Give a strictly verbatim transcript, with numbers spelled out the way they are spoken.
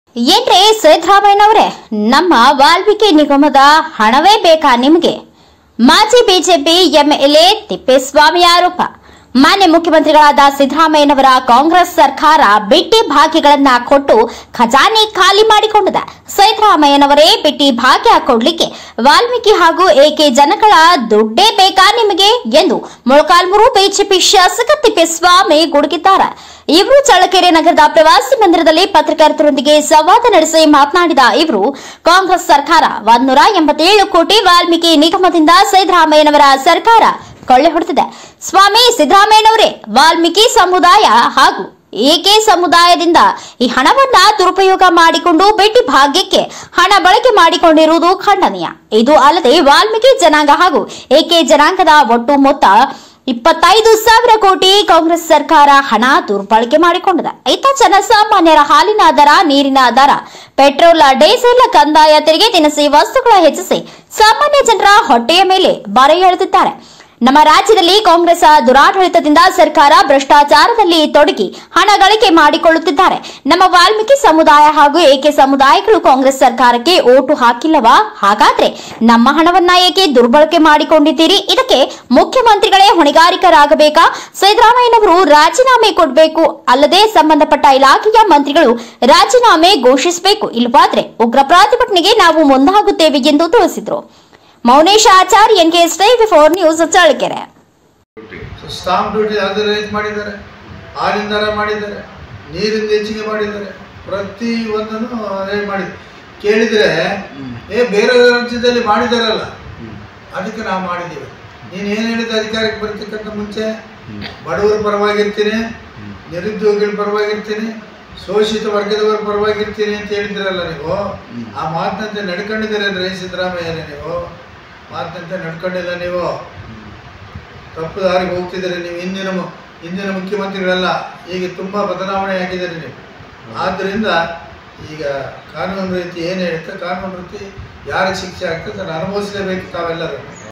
ಏನ್ರೆ ಸಿದ್ದರಾಮಯ್ಯನವರೇ, ನಮ್ಮ ವಾಲ್ಮೀಕಿ ನಿಗಮದ ಹಣವೇ ಬೇಕಾ ನಿಮಗೆ? ಮಾಜಿ ಬಿಜೆಪಿ ಎಂಎಲ್ಎ ತಿಪ್ಪೇಸ್ವಾಮಿ ಆರೋಪ. ಮಾನ್ಯ ಮುಖ್ಯಮಂತ್ರಿಗಳಾದ ಸಿದ್ದರಾಮಯ್ಯನವರ ಕಾಂಗ್ರೆಸ್ ಸರ್ಕಾರ ಬಿಟ್ಟಿ ಭಾಗ್ಯಗಳನ್ನ ಕೊಟ್ಟು ಖಜಾನೆ ಖಾಲಿ ಮಾಡಿಕೊಂಡಿದೆ. ಸಿದ್ದರಾಮಯ್ಯನವರೇ ಬಿಟ್ಟಿ ಭಾಗ್ಯ ಕೊಡ್ಲಿಕ್ಕೆ ವಾಲ್ಮೀಕಿ ಹಾಗೂ ಎಕೆ ಜನಗಳ ದುಡ್ಡೇ ಬೇಕಾ ನಿಮಗೆ ಎಂದು ಮೊಳಕಾಲ್ಮೂರು ಬಿಜೆಪಿ ಶಾಸಕ ತಿಪ್ಪೇಸ್ವಾಮಿ ಗುಡುಗಿದ್ದಾರೆ. ಇವರು ಚಳ್ಳಕೆರೆ ನಗರದ ಪ್ರವಾಸಿ ಮಂದಿರದಲ್ಲಿ ಪತ್ರಕರ್ತರೊಂದಿಗೆ ಸಂವಾದ ನಡೆಸಿ ಮಾತನಾಡಿದ ಇವರು, ಕಾಂಗ್ರೆಸ್ ಸರ್ಕಾರ ಒಂದೂರ ಎಂಬತ್ತೇಳು ಕೋಟಿ ವಾಲ್ಮೀಕಿ ನಿಗಮದಿಂದ ಸಿದ್ದರಾಮಯ್ಯನವರ ಸರ್ಕಾರ ಕೊಳ್ಳೆ ಹೊಡೆದಿದೆ. ಸ್ವಾಮಿ ಸಿದ್ದರಾಮಯ್ಯನವರೇ, ವಾಲ್ಮೀಕಿ ಸಮುದಾಯ ಹಾಗೂ ಎಕೆ ಸಮುದಾಯದಿಂದ ಈ ಹಣವನ್ನ ದುರುಪಯೋಗ ಮಾಡಿಕೊಂಡು ಬಿಟ್ಟಿ ಭಾಗ್ಯಕ್ಕೆ ಹಣ ಬಳಕೆ ಮಾಡಿಕೊಂಡಿರುವುದು ಖಂಡನೀಯ. ಇದು ಅಲ್ಲದೆ ವಾಲ್ಮೀಕಿ ಜನಾಂಗ ಹಾಗೂ ಎಕೆ ಜನಾಂಗದ ಒಟ್ಟು ಮೊತ್ತ ಇಪ್ಪತ್ತೈದು ಸಾವಿರ ಕೋಟಿ ಕಾಂಗ್ರೆಸ್ ಸರ್ಕಾರ ಹಣ ದುರ್ಬಳಕೆ ಮಾಡಿಕೊಂಡಿದೆ. ಇತ್ತ ಜನಸಾಮಾನ್ಯರ ಹಾಲಿನ ದರ, ನೀರಿನ ದರ, ಪೆಟ್ರೋಲ್, ಡೀಸೆಲ್, ಕಂದಾಯ ತೆರಿಗೆ, ದಿನಸಿ ವಸ್ತುಗಳ ಹೆಚ್ಚಿಸಿ ಸಾಮಾನ್ಯ ಜನರ ಹೊಟ್ಟೆಯ ಮೇಲೆ ಬರೆ ಎಳೆದಿದ್ದಾರೆ. ನಮ್ಮ ರಾಜ್ಯದಲ್ಲಿ ಕಾಂಗ್ರೆಸ್ ದುರಾಡಳಿತದಿಂದ ಸರ್ಕಾರ ಭ್ರಷ್ಟಾಚಾರದಲ್ಲಿ ತೊಡಗಿ ಹಣ ಗಳಿಕೆ ಮಾಡಿಕೊಳ್ಳುತ್ತಿದ್ದಾರೆ. ನಮ್ಮ ವಾಲ್ಮೀಕಿ ಸಮುದಾಯ ಹಾಗೂ ಎಕೆ ಸಮುದಾಯಗಳು ಕಾಂಗ್ರೆಸ್ ಸರ್ಕಾರಕ್ಕೆ ಓಟು ಹಾಕಿಲ್ಲವಾ? ಹಾಗಾದ್ರೆ ನಮ್ಮ ಹಣವನ್ನ ಏಕೆ ದುರ್ಬಳಕೆ ಮಾಡಿಕೊಂಡಿದ್ದೀರಿ? ಇದಕ್ಕೆ ಮುಖ್ಯಮಂತ್ರಿಗಳೇ ಹೊಣೆಗಾರಿಕರಾಗಬೇಕಾ? ಸಿದ್ದರಾಮಯ್ಯನವರು ರಾಜೀನಾಮೆ ಕೊಡಬೇಕು, ಅಲ್ಲದೆ ಸಂಬಂಧಪಟ್ಟ ಇಲಾಖೆಯ ಮಂತ್ರಿಗಳು ರಾಜೀನಾಮೆ ಘೋಷಿಸಬೇಕು. ಇಲ್ಲವಾದ್ರೆ ಉಗ್ರ ಪ್ರತಿಭಟನೆಗೆ ನಾವು ಮುಂದಾಗುತ್ತೇವೆ ಎಂದು ತಿಳಿಸಿದರು. Mounesh Achar, N K S TV four news, Challakere. Stamp duty ಅದು ರೈಸ್ ಮಾಡಿದ್ದಾರೆ, ಹಾಲಿನ ದರ ಮಾಡಿದ್ದಾರೆ, ನೀರಿಂದ ಹೆಚ್ಚಿಗೆ ಮಾಡಿದ್ದಾರೆ, ಪ್ರತಿ ಒಂದನ್ನು ರೈಸ್ ಮಾಡಿದ್ದಾರೆ. ಕೇಳಿದರೆ ಏ ಬೇರೆ ರಾಜ್ಯದಲ್ಲಿ ಮಾಡಿದಾರಲ್ಲ, ಅದಕ್ಕೆ ನಾವು ಮಾಡಿದ್ದೀವಿ. ನೀನು ಏನು ಹೇಳಿದ ಅಧಿಕಾರಕ್ಕೆ ಬರ್ತಕ್ಕಂಥ ಮುಂಚೆ ಬಡವರ ಪರವಾಗಿರ್ತೀನಿ, ನಿರುದ್ಯೋಗಿಗಳ ಪರವಾಗಿರ್ತೀನಿ, ಶೋಷಿತ ವರ್ಗದವರ ಪರವಾಗಿರ್ತೀನಿ ಅಂತ ಹೇಳಿದಿರಲ್ಲ ನೀವು. ಆ ಮಾತಿನಂತೆ ನಡ್ಕೊಂಡಿದ್ದೀರಲ್ರಿ ಸಿದ್ದರಾಮಯ್ಯನೇ, ನೀವು ಮಾತಿನಂತೆ ನಡ್ಕೊಂಡಿಲ್ಲ. ನೀವು ತಪ್ಪು ದಾರಿಗೆ ಹೋಗ್ತಿದ್ದೀರಿ. ನೀವು ಹಿಂದಿನ ಹಿಂದಿನ ಮುಖ್ಯಮಂತ್ರಿಗಳೆಲ್ಲ ಈಗ ತುಂಬ ಬದಲಾವಣೆ ಆಗಿದ್ದೀರಿ ನೀವು. ಆದ್ದರಿಂದ ಈಗ ಕಾನೂನು ರೀತಿ ಏನು ಹೇಳುತ್ತೆ, ಕಾನೂನು ರೀತಿ ಯಾರಿಗೆ ಶಿಕ್ಷೆ ಆಗ್ತದೆ ಅದನ್ನು ಅನುಭವಿಸಲೇಬೇಕು ತಾವೆಲ್ಲರೂ.